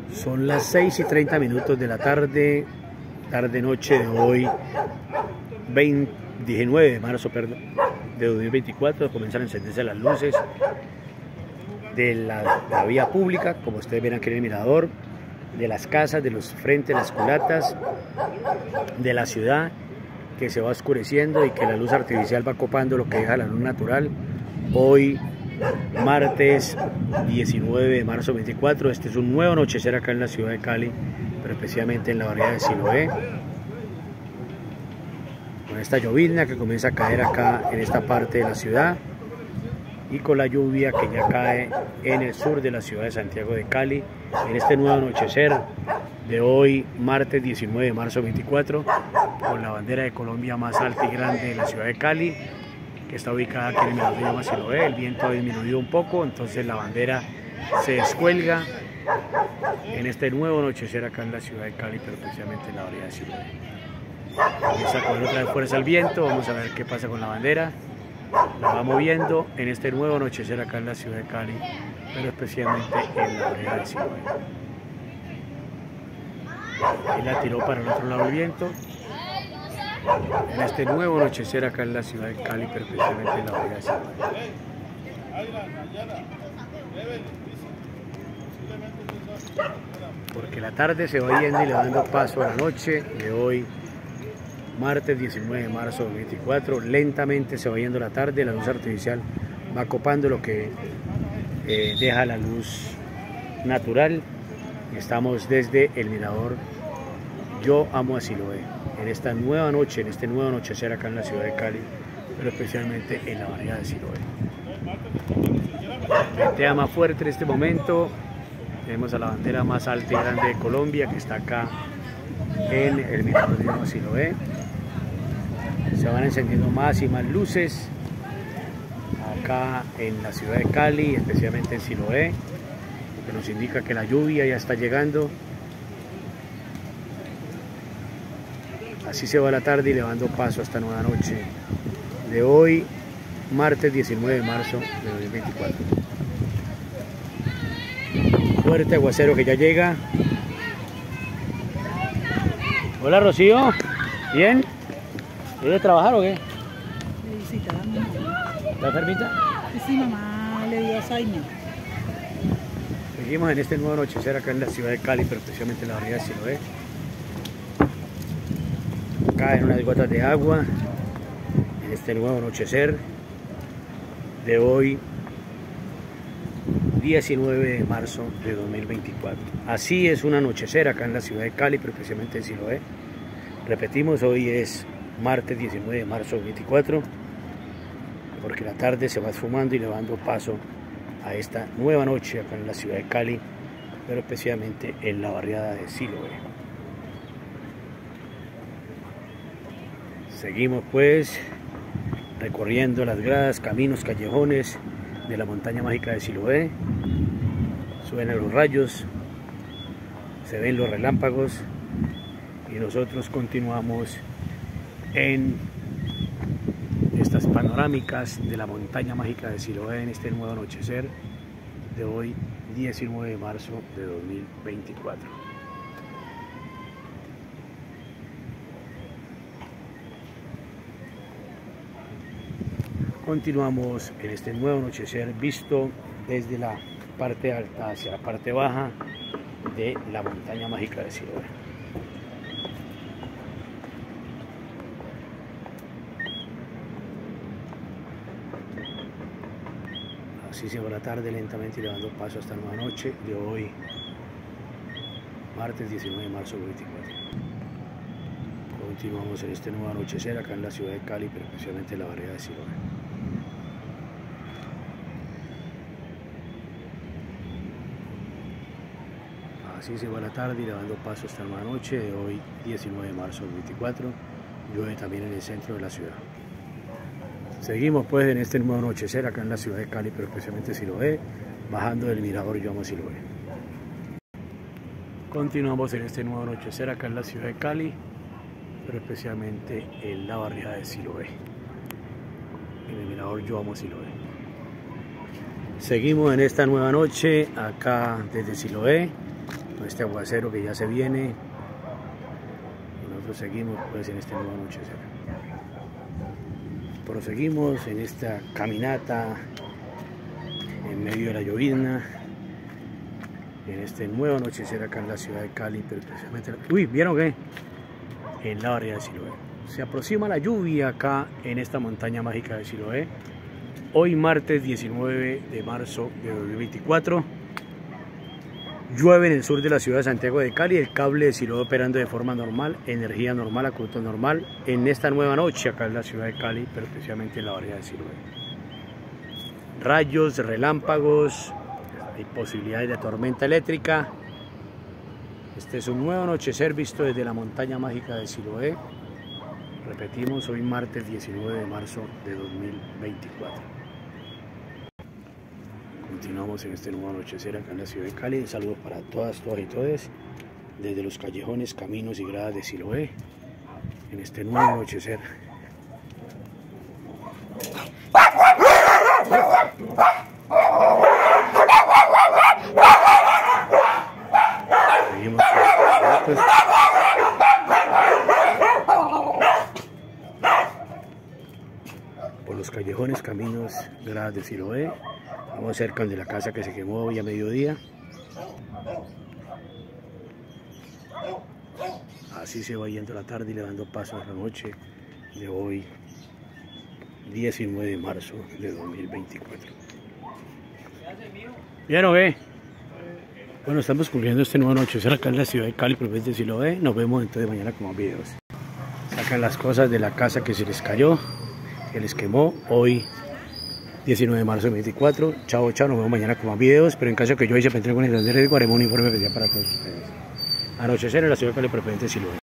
Son las 6:30 de la tarde, tarde-noche de hoy, 19 de marzo de 2024. Comienzan a encenderse las luces de la vía pública, como ustedes ven aquí en el mirador, de las casas, de los frentes, las culatas, de la ciudad, que se va oscureciendo y que la luz artificial va copando lo que deja la luz natural. Hoy, martes 19 de marzo 24, este es un nuevo anochecer acá en la ciudad de Cali, pero especialmente en la barriada de Siloé, con esta llovizna que comienza a caer acá en esta parte de la ciudad y con la lluvia que ya cae en el sur de la ciudad de Santiago de Cali, en este nuevo anochecer de hoy, martes 19 de marzo 24, con la bandera de Colombia más alta y grande de la ciudad de Cali, que está ubicada aquí en el mirador de Llama Siloé. El viento ha disminuido un poco, entonces la bandera se descuelga en este nuevo anochecer acá en la ciudad de Cali, pero especialmente en la barriada de Siloé. Comienza a coger otra vez fuerza el viento, vamos a ver qué pasa con la bandera. La va moviendo en este nuevo anochecer acá en la ciudad de Cali, pero especialmente en la barriada de Siloé. Y la tiró para el otro lado el viento. En este nuevo anochecer acá en la ciudad de Cali, pero especialmente en la barriada de Siloé. Porque la tarde se va yendo y le va dando paso a la noche de hoy, martes 19 de marzo de 2024. Lentamente se va yendo la tarde, la luz artificial va copando lo que deja la luz natural. Estamos desde el mirador Yo Amo a Siloé, en esta nueva noche, en este nuevo anochecer acá en la ciudad de Cali, pero especialmente en la barriada de Siloé. Ventea más fuerte en este momento. Tenemos a la bandera más alta y grande de Colombia, que está acá en el mirador de Yo Amo a Siloé. Se van encendiendo más y más luces acá en la ciudad de Cali, especialmente en Siloé, que nos indica que la lluvia ya está llegando. Así se va la tarde y le va dando paso a esta nueva noche de hoy, martes 19 de marzo de 2024. Fuerte aguacero que ya llega. Hola, Rocío, ¿bien? ¿Quieres trabajar o qué? Le visita a mi mamá. ¿Está enfermita? Sí, mamá le dio Alzheimer. Seguimos en este nuevo anochecer acá en la ciudad de Cali, pero especialmente en la barriada de Siloé. Caen unas gotas de agua en este nuevo anochecer de hoy, 19 de marzo de 2024. Así es un anochecer acá en la ciudad de Cali, pero especialmente en Siloé. Repetimos, hoy es martes 19 de marzo de 2024, porque la tarde se va esfumando y le va dando paso a esta nueva noche acá en la ciudad de Cali, pero especialmente en la barriada de Siloé. Seguimos pues recorriendo las gradas, caminos, callejones de la montaña mágica de Siloé. Suenan los rayos, se ven los relámpagos y nosotros continuamos en estas panorámicas de la montaña mágica de Siloé en este nuevo anochecer de hoy, 19 de marzo de 2024. Continuamos en este nuevo anochecer visto desde la parte alta hacia la parte baja de la montaña mágica de Siloé. Así se va la tarde lentamente y le dando paso a esta nueva noche de hoy, martes 19 de marzo de 2024. Continuamos en este nuevo anochecer acá en la ciudad de Cali, pero especialmente en la barriada de Siloé. Así se va la tarde y le dando paso a esta nueva noche de hoy, 19 de marzo del 24. Llueve también en el centro de la ciudad. Seguimos pues en este nuevo anochecer acá en la ciudad de Cali, pero especialmente Siloé, bajando del mirador Yo Amo a Siloé. Continuamos en este nuevo anochecer acá en la ciudad de Cali, pero especialmente en la barriada de Siloé, en el mirador Yo Amo a Siloé. Seguimos en esta nueva noche acá desde Siloé, con este aguacero que ya se viene. Y nosotros seguimos pues en este nuevo anochecer. Proseguimos en esta caminata en medio de la llovizna, en este nuevo anochecer acá en la ciudad de Cali, pero precisamente... Uy, ¿vieron qué? En la barriada de Siloé. Se aproxima la lluvia acá en esta montaña mágica de Siloé. Hoy martes 19 de marzo de 2024. Llueve en el sur de la ciudad de Santiago de Cali, el cable de Siloé operando de forma normal, energía normal, acueducto normal, en esta nueva noche acá en la ciudad de Cali, pero especialmente en la barriada de Siloé. Rayos, relámpagos, hay posibilidades de tormenta eléctrica. Este es un nuevo anochecer visto desde la montaña mágica de Siloé. Repetimos, hoy martes 19 de marzo de 2024. Continuamos en este nuevo anochecer acá en la ciudad de Cali. Un saludo para todas y todos desde los callejones, caminos y gradas de Siloé en este nuevo anochecer. Seguimos por los callejones, caminos, gradas de Siloé. Vamos cerca de la casa que se quemó hoy a mediodía. Así se va yendo la tarde y le dando paso a la noche de hoy, 19 de marzo de 2024. ¿Vieron qué? Bueno, estamos cumpliendo este nuevo anochecer acá en la ciudad de Cali, provincia de Siloé. Nos vemos entonces mañana con más videos. Sacan las cosas de la casa que se les cayó, que les quemó hoy 19 de marzo de 2024. Chao, chao, nos vemos mañana con más videos. Pero en caso de que yo hice penetrar con el riesgo, haremos un informe especial para todos ustedes. Anochecer en la ciudad de Cali, provincia de Siloé.